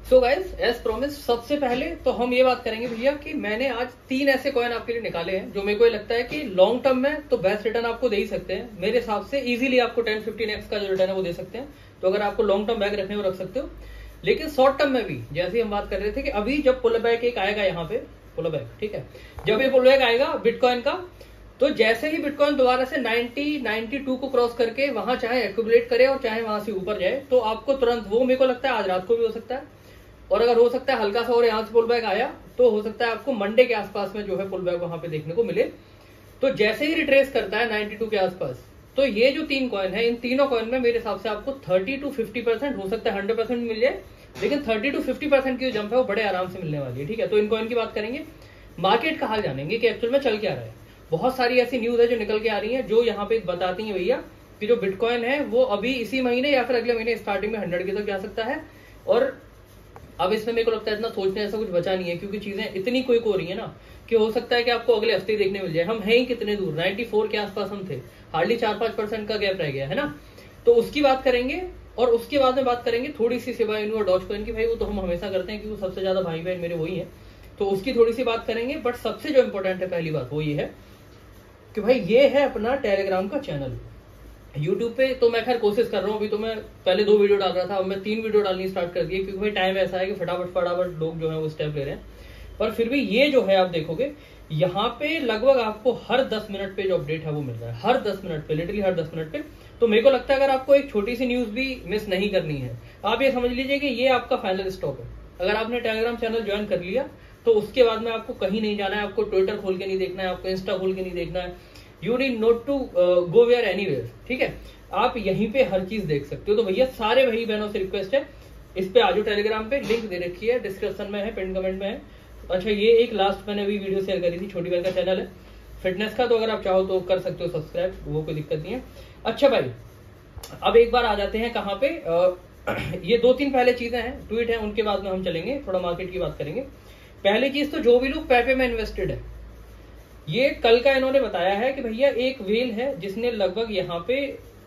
So guys, as promise, सबसे पहले तो हम ये बात करेंगे भैया कि मैंने आज 3 ऐसे कॉइन आपके लिए निकाले हैं जो मेरे को लगता है कि लॉन्ग टर्म में तो बेस्ट रिटर्न आपको दे ही सकते हैं। मेरे हिसाब से इजीली आपको 10-15x का जो रिटर्न है वो दे सकते हैं। तो अगर आपको लॉन्ग टर्म बैक रखने को रख सकते हो, लेकिन शॉर्ट टर्म में भी जैसे हम बात कर रहे थे कि अभी जब पुल बैक एक आएगा, यहाँ पे पुल बैक, ठीक है, जब ये पुल बैक आएगा बिटकॉइन का, तो जैसे ही बिटकॉइन दोबारा से 92 को क्रॉस करके वहां चाहे एक्यूमुलेट करे और चाहे वहां से ऊपर जाए, तो आपको तुरंत, वो मेरे को लगता है आज रात को भी हो सकता है, और अगर हो सकता है हल्का सा और यहाँ से पुल बैक आया तो हो सकता है आपको मंडे के आसपास में जो है पुल बैक वहां पे देखने को मिले। तो जैसे ही रिट्रेस करता है 92 के आसपास, तो ये जो 3 कॉइन है, इन तीनों कॉइन में मेरे हिसाब से आपको 30-50%, हो सकता है 100% मिल जाए, लेकिन 30-50% की जो जंप है वो बड़े आराम से मिलने वाली है। ठीक है, तो इन कॉइन की बात करेंगे, मार्केट का हाल जानेंगे कि एक्चुअल में चल क्या रहा है। बहुत सारी ऐसी न्यूज है जो निकल के आ रही है जो यहाँ पे बताती है भैया कि जो बिटकॉइन है वो अभी इसी महीने या फिर अगले महीने स्टार्टिंग में 100 के तक जा सकता है। और अब इसमें मेरे को लगता है इतना सोचने ऐसा कुछ बचा नहीं है, क्योंकि चीजें इतनी क्विक हो रही है ना कि हो सकता है कि आपको अगले हफ्ते देखने मिल जाए। हम हैं ही कितने दूर, 94 के आसपास हम थे, हार्डली 4-5% का गैप रह गया है ना। तो उसकी बात करेंगे और उसके बाद में बात करेंगे थोड़ी सी शिबा इनू और डॉज कॉइन की। भाई वो तो हम हमेशा करते हैं क्योंकि सबसे ज्यादा भाई बहन मेरे वही है, तो उसकी थोड़ी सी बात करेंगे। बट सबसे जो इंपॉर्टेंट है पहली बात वो ये है कि भाई ये है अपना टेलीग्राम का चैनल। यूट्यूब पे तो मैं खैर कोशिश कर रहा हूँ, अभी तो मैं पहले 2 वीडियो डाल रहा था, अब मैं 3 वीडियो डालनी स्टार्ट कर दी, क्योंकि भाई टाइम ऐसा है कि फटाफट लोग जो है वो स्टेप ले रहे हैं। पर फिर भी ये जो है आप देखोगे यहाँ पे लगभग आपको हर 10 मिनट पे जो अपडेट है वो मिल रहा है, हर 10 मिनट पे, लिटरली हर 10 मिनट पे। तो मेरे को लगता है अगर आपको एक छोटी सी न्यूज भी मिस नहीं करनी है, आप ये समझ लीजिए कि ये आपका फाइनल स्टॉप है। अगर आपने टेलीग्राम चैनल ज्वाइन कर लिया तो उसके बाद में आपको कहीं नहीं जाना है, आपको ट्विटर खोल के नहीं देखना है, आपको इंस्टा खोल के नहीं देखना है, you need not to go where anywhere. ठीक है, आप यहीं पे हर चीज देख सकते हो। तो भैया सारे भाई बहनों से रिक्वेस्ट है, इस पे आजो टेलीग्राम पे, लिंक दे रखी है, डिस्क्रिप्शन में है, पिन कमेंट में है। अच्छा, ये एक लास्ट मैंने अभी वीडियो शेयर करी थी, छोटी बहन का चैनल है फिटनेस का, तो अगर आप चाहो तो कर सकते हो सब्सक्राइब, वो कोई दिक्कत नहीं है। अच्छा भाई, अब एक बार आ जाते हैं कहाँ पे, ये 2-3 पहले चीजें हैं, ट्वीट है, उनके बाद में हम चलेंगे, थोड़ा मार्केट की बात करेंगे। पहली चीज तो जो भी लोग पेपे में इन्वेस्टेड है, ये कल का इन्होंने बताया है कि भैया एक व्हेल है जिसने लगभग यहाँ पे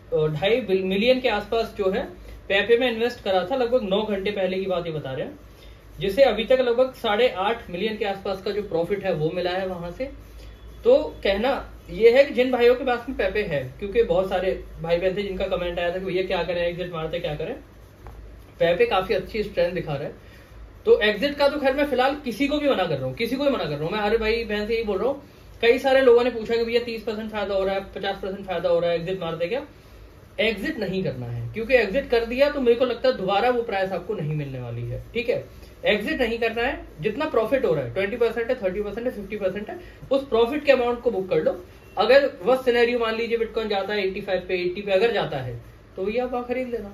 2.5 मिलियन के आसपास जो है पेपे में इन्वेस्ट करा था, लगभग 9 घंटे पहले की बात ये बता रहे हैं, जिसे अभी तक लगभग 8.5 मिलियन के आसपास का जो प्रॉफिट है वो मिला है वहां से। तो कहना ये है कि जिन भाइयों के पास में पेपे है, क्योंकि बहुत सारे भाई बहन थे जिनका कमेंट आया था कि भैया क्या करें, एग्जिट मारते क्या करें, पेपे काफी अच्छी स्ट्रेंथ दिखा रहा है। तो एग्जिट का तो खैर मैं फिलहाल किसी को भी मना कर रहा हूँ, किसी को भी मना कर रहा हूँ, मैं हर भाई बहन से यही बोल रहा हूँ। कई सारे लोगों ने पूछा कि भैया 30% फायदा हो रहा है, 50% फायदा हो रहा है, एग्जिट मार दे क्या? एग्जिट नहीं करना है, क्योंकि एग्जिट कर दिया तो मेरे को लगता है दोबारा वो प्राइस आपको नहीं मिलने वाली है। ठीक है, एग्जिट नहीं करना है। जितना प्रॉफिट हो रहा है, 20% है, 30% है, 50% है, उस प्रॉफिट के अमाउंट को बुक कर लो। अगर वह सिनेरियो मान लीजिए बिटकॉइन जाता है 85 पे, 80 पे अगर जाता है, तो भैया आप खरीद लेना।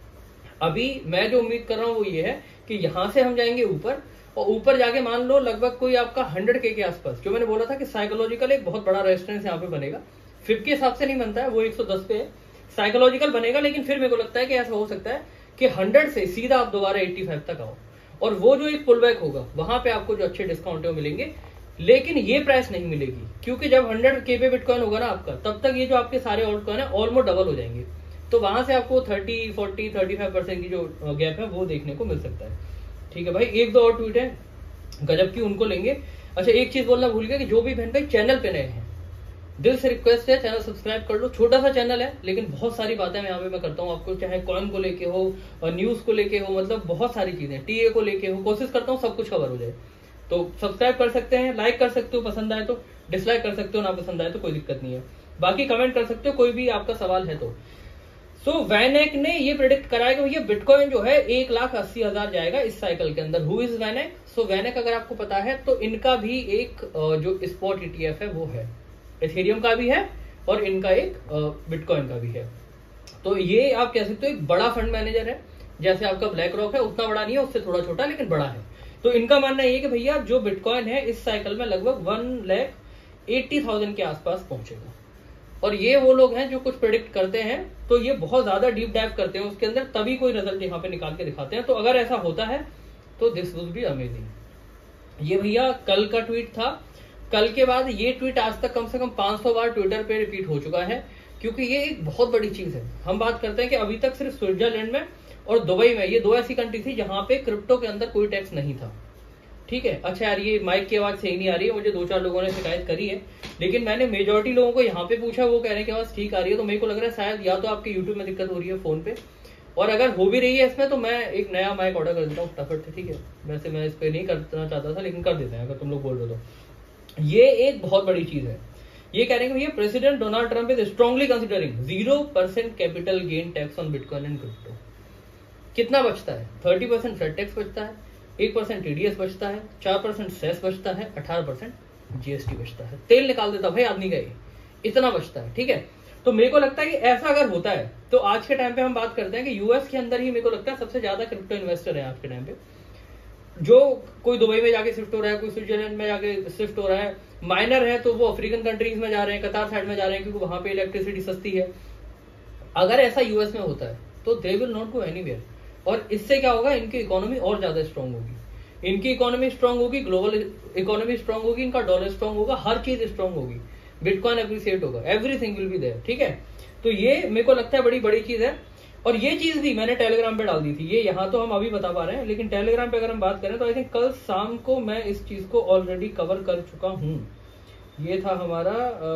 अभी मैं जो उम्मीद कर रहा हूँ वो ये है कि यहां से हम जाएंगे ऊपर, और ऊपर जाके मान लो लगभग कोई आपका 100K के आसपास, जो मैंने बोला था कि साइकोलॉजिकल एक बहुत बड़ा रेजिस्टेंस यहाँ पे बनेगा। 50 के हिसाब से नहीं बनता है, वो 110 पे है, साइकोलॉजिकल बनेगा। लेकिन फिर मेरे को लगता है कि ऐसा हो सकता है कि 100 से सीधा आप दोबारा 85 तक आओ, और वो जो एक पुल बैक होगा वहां पे आपको जो अच्छे डिस्काउंट है वो मिलेंगे। लेकिन ये प्राइस नहीं मिलेगी, क्योंकि जब 100K पे बिटकॉइन होगा ना आपका, तब तक ये जो आपके सारे ऑल्ट कॉइन है ऑलमोस्ट डबल हो जाएंगे। तो वहां से आपको 30, 40, 35% की जो गैप है वो देखने को मिल सकता है। ठीक है भाई, 1-2 और ट्वीट है गजब की, उनको लेंगे। अच्छा, एक चीज बोलना भूल गया कि जो भी बहन भाई चैनल पे नए हैं, दिल से रिक्वेस्ट है चैनल सब्सक्राइब कर लो। छोटा सा चैनल है लेकिन बहुत सारी बातें मैं यहाँ पे मैं करता हूँ आपको, चाहे कॉइन को लेके हो, न्यूज को लेके हो, मतलब बहुत सारी चीजें, टीए को लेके हो, कोशिश करता हूँ सब कुछ कवर हो जाए। तो सब्सक्राइब कर सकते हैं, लाइक कर सकते हो पसंद आए तो, डिसलाइक कर सकते हो ना पसंद आए तो, कोई दिक्कत नहीं है। बाकी कमेंट कर सकते हो कोई भी आपका सवाल है तो। सो वैनेक ने ये प्रेडिक्ट करा है कि भैया बिटकॉइन जो है 1,80,000 जाएगा इस साइकिल के अंदर। Who is वैनेक? सो वैनेक अगर आपको पता है तो इनका भी एक जो स्पॉट ETF है वो है, एथेरियम का भी है और इनका एक बिटकॉइन का भी है। तो ये आप कह सकते हो एक बड़ा फंड मैनेजर है, जैसे आपका ब्लैक रॉक है, उतना बड़ा नहीं है, उससे थोड़ा छोटा लेकिन बड़ा है। तो इनका मानना ये कि भैया जो बिटकॉइन है इस साइकिल में लगभग 1,80,000 के आसपास पहुंचेगा। और ये वो लोग हैं जो कुछ प्रेडिक्ट करते हैं, तो ये बहुत ज्यादा डीप डाइव करते हैं उसके अंदर, तभी कोई रिजल्ट यहाँ पे निकाल के दिखाते हैं। तो अगर ऐसा होता है तो दिस वुड बी अमेजिंग। ये भैया कल का ट्वीट था, कल के बाद ये ट्वीट आज तक कम से कम 500 बार ट्विटर पे रिपीट हो चुका है, क्योंकि ये एक बहुत बड़ी चीज है। हम बात करते हैं कि अभी तक सिर्फ स्विट्जरलैंड में और दुबई में। ये 2 ऐसी कंट्री थी जहां पे क्रिप्टो के अंदर कोई टैक्स नहीं था। ठीक है। अच्छा यार, ये माइक की आवाज सही नहीं आ रही है, मुझे 2-4 लोगों ने शिकायत करी है, लेकिन मैंने मेजोरिटी लोगों को यहाँ पे पूछा, वो कह रहे हैं कि आवाज ठीक आ रही है। तो मेरे को लग रहा है शायद या तो आपके यूट्यूब में दिक्कत हो रही है फोन पे, और अगर हो भी रही है इसमें तो मैं एक नया माइक ऑर्डर कर देता हूँ फटाफट से। ठीक है, वैसे मैं इस पर नहीं करना चाहता था, लेकिन कर देते हैं अगर तुम लोग बोल रहे हो तो। ये एक बहुत बड़ी चीज है। ये कह रहे हैं कि भैया president Donald Trump is strongly considering 0% capital gain tax on bitcoin and crypto. कितना बचता है? 30% फ्लैट टैक्स बचता है, 1% टीडीएस बचता है, 4% सेस बचता है, 18% जीएसटी बचता है। तेल निकाल देता भाई आदमी का, इतना बचता है। ठीक है, तो मेरे को लगता है कि ऐसा अगर होता है तो आज के टाइम पे हम बात करते हैं कि यूएस के अंदर ही मेरे को लगता है सबसे ज्यादा क्रिप्टो इन्वेस्टर है आज के टाइम पे। जो कोई दुबई में जाके शिफ्ट हो रहा है, कोई स्विट्जरलैंड में जाके शिफ्ट हो रहा है, माइनर है तो वो अफ्रीकन कंट्रीज में जा रहे हैं, कतार साइड में जा रहे हैं, क्योंकि वहां पे इलेक्ट्रिसिटी सस्ती है। अगर ऐसा यूएस में होता है तो they will not go anywhere, और इससे क्या होगा, इनकी इकोनॉमी और ज्यादा स्ट्रांग होगी। इनकी इकोनॉमी स्ट्रांग होगी, ग्लोबल इकोनॉमी स्ट्रांग होगी, इनका डॉलर स्ट्रांग होगा, हर चीज स्ट्रांग होगी, बिटकॉइन एप्रिसिएट होगा, एवरीथिंग विल बी देयर। ठीक है, तो ये मेरे को लगता है बड़ी बड़ी चीज है। और ये चीज भी मैंने टेलीग्राम पे डाल दी थी, ये यहाँ तो हम अभी बता पा रहे हैं, लेकिन टेलीग्राम पे अगर हम बात करें तो आई थिंक कल शाम को मैं इस चीज को ऑलरेडी कवर कर चुका हूँ। ये था हमारा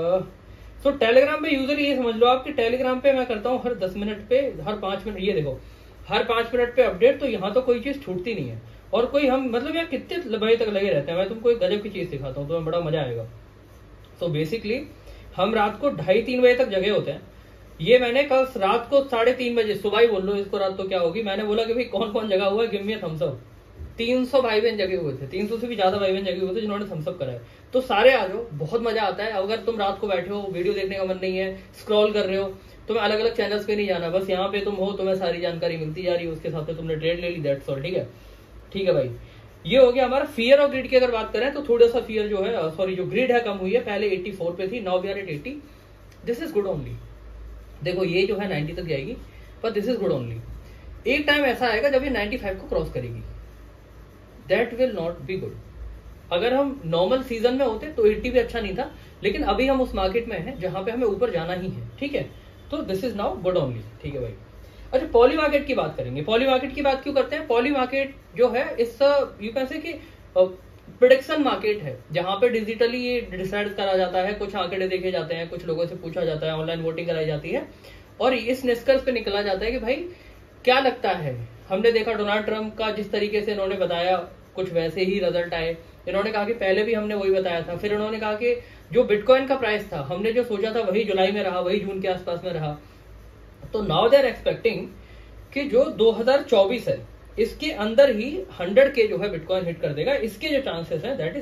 तो टेलीग्राम पे यूजली ये समझ लो आप कि टेलीग्राम पे मैं करता हूँ हर 10 मिनट पे, हर 5 मिनट, ये देखो हर 5 मिनट पे अपडेट। तो यहाँ तो कोई चीज छूटती नहीं है, और कोई हम मतलब यहाँ कितने बजे तक लगे रहते हैं। मैं तुमको एक गजब की चीज दिखाता हूँ, तुम्हें बड़ा मजा आएगा। तो बेसिकली हम रात को 2:30-3 बजे तक जगे होते हैं। ये मैंने कल रात को 3:30 बजे, सुबह ही बोल लो इसको, रात तो क्या होगी, मैंने बोला कि भाई कौन कौन जगा हुआ है, give me a thumbs up. 300 भाई बहन जगे हुए थे, 300 से भी ज्यादा भाई बहन जगे हुए थे जिन्होंने थम्स अप करा है। तो सारे आ जाओ, बहुत मजा आता है। अगर तुम रात को बैठे हो, वीडियो देखने का मन नहीं है, स्क्रॉल कर रहे हो, तुम्हें अलग अलग चैनल्स पे नहीं जाना, बस यहाँ पे तुम हो, तुम्हें सारी जानकारी मिलती जा रही है, उसके हिसाब से तुमने ट्रेड ले ली, दैट्स ऑल। ठीक है, ठीक है भाई। ये हो गया हमारा फियर और ग्रिड की अगर बात करें तो थोड़ा सा फियर जो है, सॉरी जो ग्रिड है कम हुई है, पहले 84 पे थी, now we are at 80। This is good only. देखो ये जो है 90 तक जाएगी, पर दिस इज गुड ओनली। एक टाइम ऐसा आएगा जब ये 95 को क्रॉस करेगी, that will not be good. अगर हम नॉर्मल सीजन में होते तो 80 भी अच्छा नहीं था, लेकिन अभी हम उस मार्केट में हैं जहां पे हमें ऊपर जाना ही है। ठीक है, तो this is now good only. ठीक है भाई। अच्छा, पॉली मार्केट की बात करेंगे। पॉली मार्केट की बात क्यों करते हैं? पॉली मार्केट जो है इस यू कैन से कि प्रेडिक्शन मार्केट है, जहां पे डिजिटली ये डिसाइड करा जाता है, कुछ आंकड़े देखे जाते हैं, कुछ लोगों से पूछा जाता है, ऑनलाइन वोटिंग कराई जाती है, और इस निष्कर्ष पे निकला जाता है कि भाई क्या लगता है। हमने देखा डोनाल्ड ट्रंप का जिस तरीके से इन्होंने बताया, कुछ वैसे ही रिजल्ट आए। इन्होंने कहा कि पहले भी हमने वही बताया था, फिर इन्होंने कहा कि जो बिटकॉइन का प्राइस था, हमने जो सोचा था वही जुलाई में रहा, वही जून के आसपास में रहा। तो नाउ दे आर एक्सपेक्टिंग कि जो 2024 है इसके अंदर ही 100K जो है बिटकॉइन हिट कर देगा। इसके जो चांसेस है दैट इज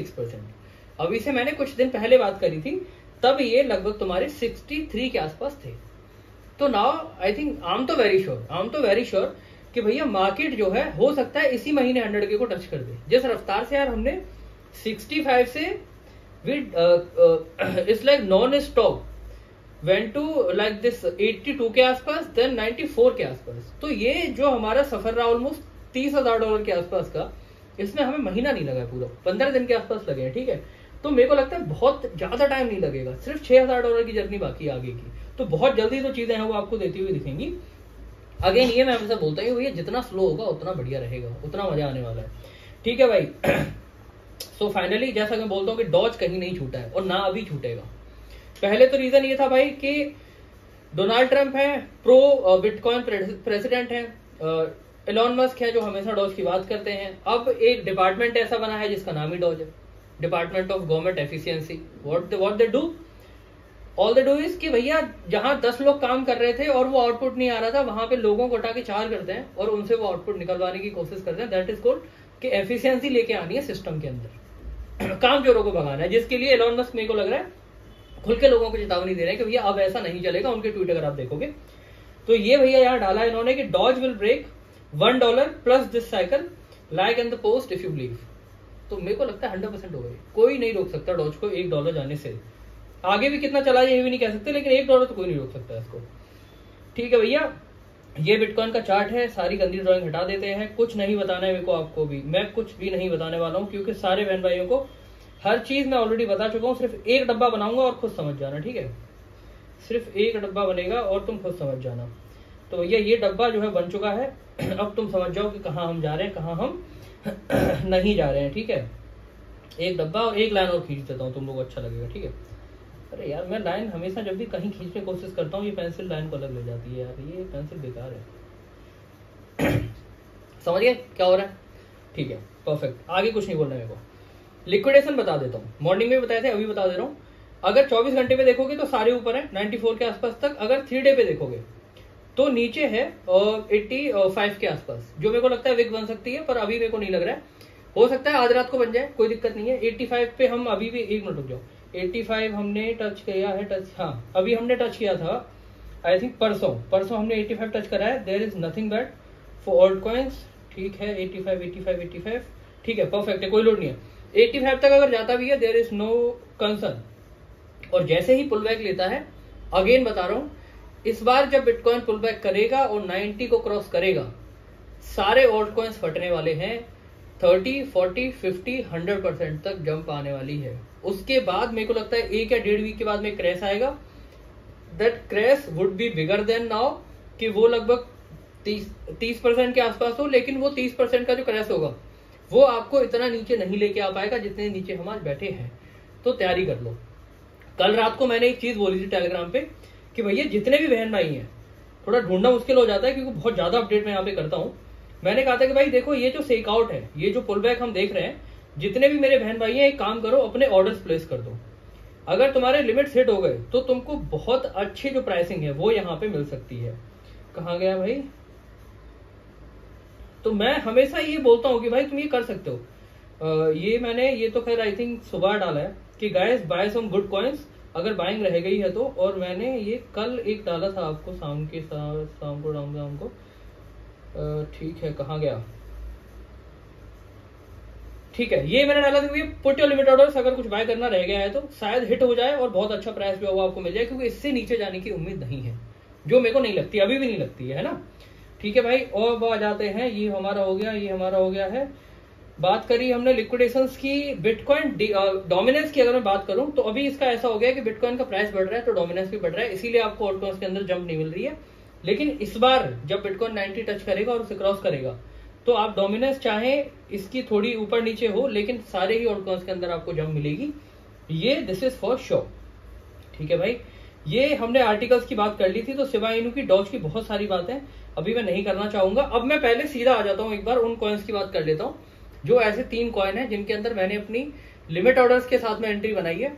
76%। अभी से मैंने कुछ दिन पहले बात करी थी, तब ये लगभग तुम्हारे 63 के आसपास थे। तो now I think I am तो वेरी श्योर कि भैया मार्केट जो है हो सकता है इसी महीने 100K को टच कर दे। जिस रफ्तार से यार हमने 65 से it's like non stop went to like this 82 के आसपास, देन 94 के आसपास। तो ये जो हमारा सफर रहा ऑलमोस्ट $30,000 के आसपास का, इसमें हमें महीना नहीं लगा, पूरा 15 दिन के आसपास लगे हैं। ठीक है, तो मेरे को लगता है बहुत ज्यादा टाइम नहीं लगेगा, सिर्फ $6,000 की जर्नी बाकी है आगे की। तो बहुत जल्दी तो चीजें हैं वो आपको देती हुई दिखेंगी। अगेन ये मैं हमेशा बोलता हूँ, भैया जितना स्लो होगा उतना बढ़िया रहेगा, उतना मजा आने वाला है। ठीक है भाई। सो फाइनली जैसा मैं बोलता हूँ कि डॉज कहीं नहीं छूटा है और ना अभी छूटेगा। पहले तो रीजन ये था भाई कि डोनाल्ड ट्रंप है, प्रो बिटकॉइन प्रेसिडेंट है, एलॉन मस्क है जो हमेशा डॉज की बात करते हैं। अब एक डिपार्टमेंट ऐसा बना है जिसका नाम ही डॉज है, department of government efficiency. What they do, all they do is कि भैया जहां 10 लोग काम कर रहे थे और वो आउटपुट नहीं आ रहा था, वहां पे लोगों को उठा के 4 करते हैं और उनसे वो आउटपुट निकलवाने की कोशिश करते हैं। दैट इज कॉल्ड कि एफिशिएंसी लेके आनी है सिस्टम के अंदर, काम चोरों को भगाना है। जिसके लिए एलॉन मस्क मेरे को लग रहा है खुल के लोगों को चेतावनी दे रहे हैं कि भैया अब ऐसा नहीं चलेगा। उनके ट्वीट अगर आप देखोगे तो ये भैया यहाँ डाला इन्होंने कि DOGE will break $1 plus this cycle like in the post if you believe. तो मेरे को लगता है 100% होगा, कोई नहीं रोक सकता डॉज को $1 जाने से। आगे भी कितना चला ये भी नहीं कह सकते, लेकिन $1 तो कोई नहीं रोक सकता इसको। ठीक है भैया, ये बिटकॉइन का चार्ट है, सारी गंदी ड्राइंग हटा देते हैं। कुछ नहीं बताना है मेरे को, आपको भी मैं कुछ भी नहीं बताने वाला हूँ, क्योंकि सारे बहन भाइयों को हर चीज मैं ऑलरेडी बता चुका हूँ। सिर्फ एक डब्बा बनाऊंगा और खुद समझ जाना। ठीक है, सिर्फ एक डब्बा बनेगा और तुम खुद समझ जाना। तो भैया ये डब्बा जो है बन चुका है। अब तुम समझ जाओ कि कहाँ हम जा रहे हैं, कहाँ हम नहीं जा रहे हैं। ठीक है, एक डब्बा और एक लाइन और खींच देता हूँ, तुम लोग अच्छा लगेगा। ठीक है, अरे यार मैं लाइन हमेशा जब भी कहीं खींचने की कोशिश करता हूँ ये पेंसिल लाइन को अलग ले जाती है यार, ये पेंसिल बेकार है। समझ गए क्या हो रहा है? ठीक है, परफेक्ट। आगे कुछ नहीं बोलना मेरे को। लिक्विडेशन बता देता हूँ, मॉर्निंग में बताए थे, अभी बता दे रहा हूँ। अगर 24 घंटे पे देखोगे तो सारे ऊपर है 94 के आसपास तक। अगर 3 डे पे देखोगे तो नीचे है 85 के आसपास, जो मेरे को लगता है विक बन सकती है, पर अभी मेरे को नहीं लग रहा है। हो सकता है आज रात को बन जाए, कोई दिक्कत नहीं है। 85 पे हम अभी भी, एक मिनट रुक जाओ, 85 हमने टच किया है, टच, हाँ अभी हमने टच किया था आई थिंक परसों हमने 85 टच करा है। There is nothing bad for alt coins. ठीक है, 85 ठीक है, परफेक्ट है, कोई लोड नहीं है। 85 तक अगर जाता भी है देयर इज नो कंसर्न। और जैसे ही पुल बैक लेता है, अगेन बता रहा हूं, इस बार जब बिटकॉइन पुल बैक करेगा और 90 को क्रॉस करेगा, सारे ऑल्ट कॉइन्स फटने वाले हैं। 30, 40, 50, 100% तक जंप आने वाली है। उसके बाद मेरे को लगता है 1 या 1.5 वीक के बाद में क्रैश आएगा। That crash would be bigger than now, कि वो लगभग 30% के आसपास हो, लेकिन वो 30% का जो क्रैश होगा वो आपको इतना नीचे नहीं लेके आ पाएगा जितने नीचे हम आज बैठे हैं। तो तैयारी कर लो। कल रात को मैंने एक चीज बोली थी टेलीग्राम पे कि भैया जितने भी बहन भाई हैं, थोड़ा ढूंढना मुश्किल हो जाता है क्योंकि बहुत ज्यादा अपडेट मैं यहाँ पे करता हूँ। मैंने कहा था कि भाई देखो ये जो सेकआउट है, ये जो पुल बैक हम देख रहे हैं, जितने भी मेरे बहन भाई हैं, एक काम करो, अपने ऑर्डर्स प्लेस कर दो। अगर तुम्हारे लिमिट हिट हो गए तो तुमको बहुत अच्छी जो प्राइसिंग है वो यहाँ पे मिल सकती है। कहाँ गया भाई? तो मैं हमेशा ये बोलता हूँ कि भाई तुम ये कर सकते हो। ये तो खैर आई थिंक सुबह डाला है कि guys buy some good coins, अगर बाइंग रह गई है तो। और मैंने ये कल एक डाला था आपको शाम को। ठीक है, कहाँ गया? ठीक है, ये मैंने डाला था कि पुट योर लिमिट ऑर्डर्स, अगर कुछ बाय करना रह गया है तो शायद हिट हो जाए और बहुत अच्छा प्राइस भी वो आपको मिल जाए, क्योंकि इससे नीचे जाने की उम्मीद नहीं है, जो मेरे को नहीं लगती, अभी भी नहीं लगती है ना। ठीक है भाई, और आ जाते हैं, ये हमारा हो गया है। बात करी हमने लिक्विडेशंस की। बिटकॉइन डोमिनेंस की अगर मैं बात करूं तो अभी इसका ऐसा हो गया कि बिटकॉइन का प्राइस बढ़ रहा है तो डोमिनेंस भी बढ़ रहा है, इसीलिए आपको ऑल्ट कॉइन्स के अंदर जंप नहीं मिल रही है। लेकिन इस बार जब बिटकॉइन 90 टच करेगा और उसे क्रॉस करेगा तो आप डोमिनेंस चाहे इसकी थोड़ी ऊपर नीचे हो, लेकिन सारे ही ऑल्ट कॉइन्स के अंदर आपको जंप मिलेगी, ये दिस इज फॉर श्योर। ठीक है भाई, ये हमने आर्टिकल्स की बात कर ली थी, तो शिबा इनू की, डॉज की बहुत सारी बातें अभी मैं नहीं करना चाहूंगा। अब मैं पहले सीधा आ जाता हूं, एक बार उन कॉइन्स की बात कर लेता हूं जो ऐसे 3 कॉइन है जिनके अंदर मैंने अपनी लिमिट ऑर्डर्स के साथ में एंट्री बनाई है।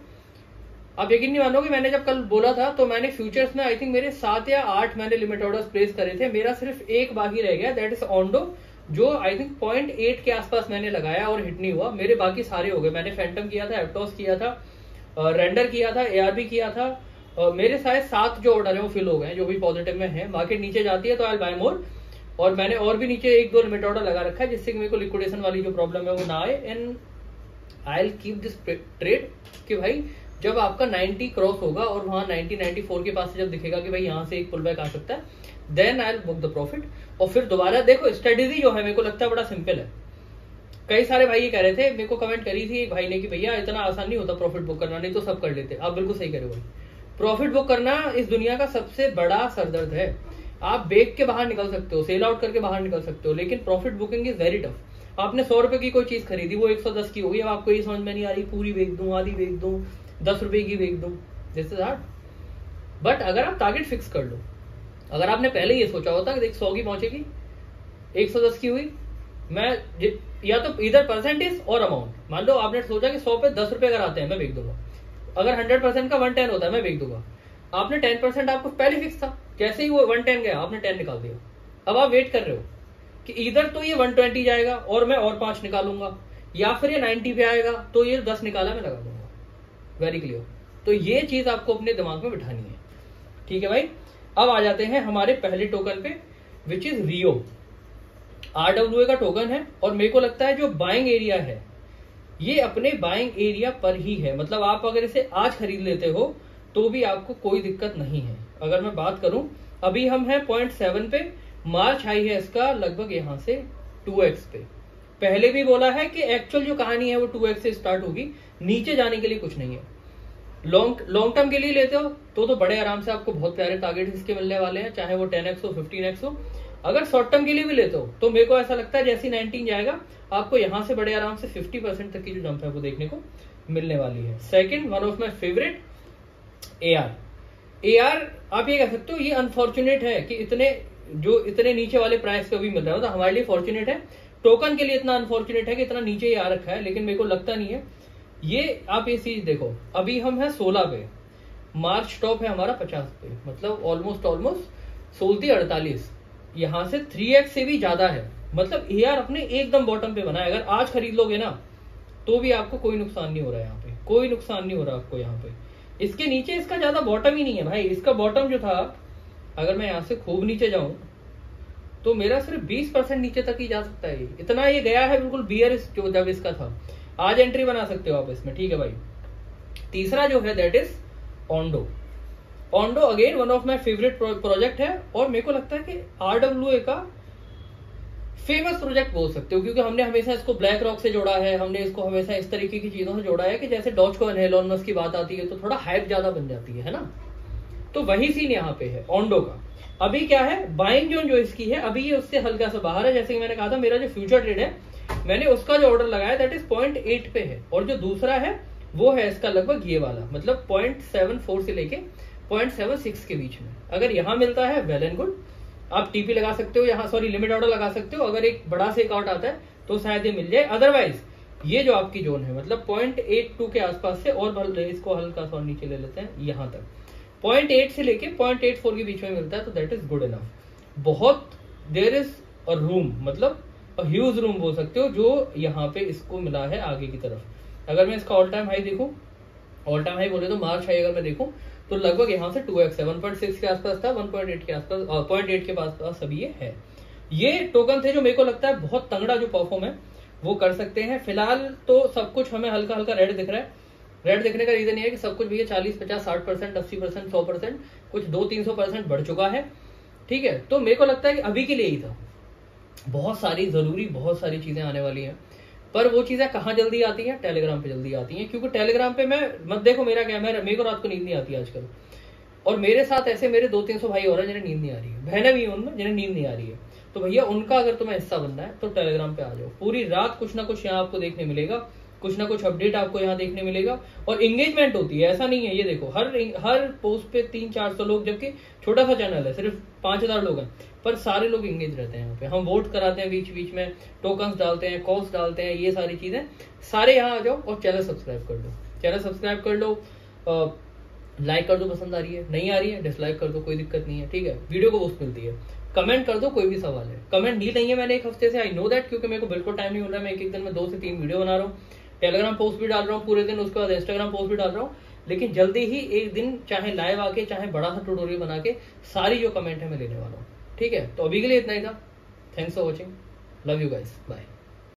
आप यकीन नहीं मानोगे, मैंने जब कल बोला था तो मैंने फ्यूचर्स में आई थिंक मेरे 7 या 8 मैंने लिमिट ऑर्डर्स प्लेस करे थे। मेरा सिर्फ एक बाकी रह गया, दैट इज ऑन्डो, जो आई थिंक 0.8 के आसपास मैंने लगाया और हिट नहीं हुआ। मेरे बाकी सारे हो गए। मैंने फैंटम किया था, एप्टॉस किया था, रेंडर किया था, एआरबी किया था। मेरे शायद 7 जो ऑर्डर है वो फिल हो गए, जो भी पॉजिटिव में है। मार्केट नीचे जाती है तो आई बाय मोर, और मैंने और भी नीचे 1-2 लिमिट ऑर्डर लगा रखा है जिससे कि मेरे को लिक्विडेशन वाली जो प्रॉब्लम है वो ना आए। And I will keep this trade कि भाई जब आपका 90 क्रॉस होगा और वहां 94 के पास से जब दिखेगा कि भाई यहाँ से एक पुल बैक आ सकता है, then I will book the profit. और फिर दोबारा देखो, स्ट्रेटेजी जो है मेरे को लगता है बड़ा सिंपल है। कई सारे भाई ये कह रहे थे, मेरे को कमेंट करी थी एक भाई ने कि भैया इतना आसान नहीं होता प्रॉफिट बुक करना, नहीं तो सब कर लेते। आप बिल्कुल सही कह रहे हो भाई, प्रॉफिट बुक करना इस दुनिया का सबसे बड़ा सरदर्द है। आप बेच के बाहर निकल सकते हो, सेल आउट करके बाहर निकल सकते हो, लेकिन profit booking is very tough. आपने 100 रुपए की कोई चीज खरीदी, वो 110 की होगी, अब आपको ये समझ में नहीं आ रही पूरी बेच दूं, आधी बेच दूं, 10 रुपए की बेच दूं, दिस इज हार्ड। बट अगर आप टारगेट फिक्स कर लो, अगर आपने पहले ये सोचा होता कि देख 100 की पहुंचेगी, 110 की हुई, मैं या तो इधर परसेंटेज और अमाउंट, मान लो आपने सोचा कि 100 पे 10 रुपए अगर आते हैं मैं बेच दूंगा, अगर 100% का 110 होता है मैं बेच दूंगा। आपने 10% आपको पहले फिक्स था, जैसे ही वो 110 गया आपने 10 निकाल दिया। अब आप वेट कर रहे हो कि इधर तो ये 120 जाएगा और मैं और 5 निकालूंगा, या फिर ये 90 पे आएगा तो ये 10 निकाला मैं लगा दूंगा। Very clear. तो ये चीज आपको अपने दिमाग में बिठानी है। ठीक है भाई, अब आ जाते हैं हमारे पहले टोकन पे, विच इज रियो। RWA का टोकन है, और मेरे को लगता है जो बाइंग एरिया है ये अपने बाइंग एरिया पर ही है। मतलब आप अगर इसे आज खरीद लेते हो तो भी आपको कोई दिक्कत नहीं है। अगर मैं बात करूं, अभी हम हैं 0.7 पे, मार्च हाई है इसका लगभग यहां से 2x पे। पहले भी बोला है कि एक्चुअल जो कहानी है वो 2x से स्टार्ट होगी, नीचे जाने के लिए कुछ नहीं है। लॉन्ग टर्म के लिए लेते हो तो बड़े आराम से आपको बहुत प्यारे टारगेट इसके मिलने वाले हैं, चाहे वो 10x हो 15x हो। अगर शॉर्ट टर्म के लिए भी लेते हो तो मेरे को ऐसा लगता है जैसे 19 जाएगा आपको यहाँ से बड़े आराम से 50% तक की जो जंप है वो देखने को मिलने वाली है। Second, one of my favourite, AR आप ये कह सकते हो ये अनफॉर्चुनेट है कि इतने नीचे वाले प्राइस पे अभी मिल रहा है, तो हमारे लिए फॉर्चुनेट है, टोकन के लिए इतना अनफॉर्चुनेट है कि इतना नीचे ही आ रखा है, लेकिन मेरे को लगता नहीं है ये। आप ये चीज देखो, अभी हम है 16 पे, मार्च टॉप है हमारा 50 पे, मतलब ऑलमोस्ट सोलती 48, यहां से 3x से भी ज्यादा है। मतलब AR अपने एकदम बॉटम पे बना है। अगर आज खरीद लोगे ना तो भी आपको कोई नुकसान नहीं हो रहा है, यहाँ पे कोई नुकसान नहीं हो रहा आपको। यहाँ पे इसके नीचे इसका ज्यादा बॉटम ही नहीं है भाई। इसका बॉटम जो था, अगर मैं यहाँ से खूब नीचे जाऊं तो मेरा सिर्फ 20% नीचे तक ही जा सकता है, इतना ये गया है बिल्कुल बियर जो जब इसका था। आज एंट्री बना सकते हो आप इसमें, ठीक है भाई। तीसरा जो है that is Ondo again one of my favourite project है, और मेरे को लगता है कि RWA का फेमस प्रोजेक्ट बोल सकते हो, क्योंकि हमने हमेशा इसको ब्लैक रॉक से जोड़ा है, हमने इसको हमेशा इस तरीके की चीजों से जोड़ा है कि जैसे डॉज कॉइन है, एलोन मस्क की बात आती है तो थोड़ा हाइप ज्यादा बन जाती है ना। तो वही सीन यहाँ पे है ओंडो का। अभी क्या है, बाइंग जोन जो इसकी है अभी ये उससे हल्का सा बाहर है। जैसे कि मैंने कहा था, मेरा जो फ्यूचर ट्रेड है मैंने उसका जो ऑर्डर लगाया दैट इज 0.8 पे है, और जो दूसरा है वो है इसका लगभग ये वाला, मतलब 0.74 से लेके 0.76 के बीच में। अगर यहाँ मिलता है वेल एंड गुड, आप टीपी लगा सकते हो यहाँ, सॉरी लिमिट ऑर्डर लगा सकते हो। अगर एक बड़ा से आउट आता है तो शायद ये मिल जाए, अदरवाइज ये जो आपकी जोन है मतलब 0.82 के आसपास से, और इसको हल्का सा नीचे ले लेते हैं यहाँ तक, 0.8 से लेके 0.84 के बीच में मिलता है तो दैट इज गुड इनफ। बहुत देयर इज अ रूम, मतलब ह्यूज रूम बोल सकते हो जो यहाँ पे इसको मिला है आगे की तरफ। अगर मैं इसका ऑल टाइम हाई देखूं, ऑल टाइम हाई बोले तो मार्च हाई अगर मैं देखूं तो लगभग यहाँ से 2x है, 1.6 के आसपास था, 1.8 के आसपास, 0.8 के पास अभी ये है। ये टोकन थे जो मेरे को लगता है बहुत तगड़ा जो परफॉर्म है वो कर सकते हैं। फिलहाल तो सब कुछ हमें हल्का हल्का रेड दिख रहा है। रेड दिखने का रीजन ये है कि सब कुछ भी 40, 50, 60%, 80%, 100%, कुछ 200-300% बढ़ चुका है, ठीक है। तो मेरे को लगता है कि अभी के लिए ही था, बहुत सारी चीजें आने वाली हैं, पर वो चीजें कहाँ जल्दी आती हैं, टेलीग्राम पे जल्दी आती हैं। क्योंकि टेलीग्राम पे मैं मत देखो मेरा क्या, मेरे को रात को नींद नहीं आती आजकल, और मेरे साथ ऐसे मेरे 200-300 भाई और हैं जिन्हें नींद नहीं आ रही है, बहनें भी हैं उनमें जिन्हें नींद नहीं आ रही है। तो भैया उनका अगर तुम्हें हिस्सा बनना है तो टेलीग्राम पे आ जाओ, पूरी रात कुछ ना कुछ यहाँ आपको देखने मिलेगा, कुछ ना कुछ अपडेट आपको यहाँ देखने मिलेगा, और एंगेजमेंट होती है, ऐसा नहीं है। ये देखो हर पोस्ट पे 300-400 लोग, जबकि छोटा सा चैनल है, सिर्फ 5000 लोग हैं, पर सारे लोग एंगेज रहते हैं यहाँ पे। हम वोट कराते हैं बीच बीच में, टोकन्स डालते हैं, कॉल्स डालते हैं, ये सारी चीजें सारे यहाँ आ जाओ, और चैनल सब्सक्राइब कर लो, लाइक कर दो, पसंद आ रही है, नहीं आ रही है डिसलाइक कर दो, कोई दिक्कत नहीं है, ठीक है। वीडियो को बूस्ट मिलती है, कमेंट कर दो, कोई भी सवाल है। कमेंट नहीं है मैंने एक हफ्ते से, आई नो दैट, क्योंकि मेरे को बिल्कुल टाइम नहीं मिल रहा है। मैं एक दिन में 2 से 3 वीडियो बना रहा हूँ, टेलीग्राम पोस्ट भी डाल रहा हूँ पूरे दिन, उसके बाद इंस्टाग्राम पोस्ट भी डाल रहा हूँ, लेकिन जल्दी ही एक दिन चाहे लाइव आके चाहे बड़ा सा ट्यूटोरियल बना के सारी जो कमेंट है मैं लेने वाला हूँ, ठीक है। तो अभी के लिए इतना ही था। Thanks for watching, love you guys, bye.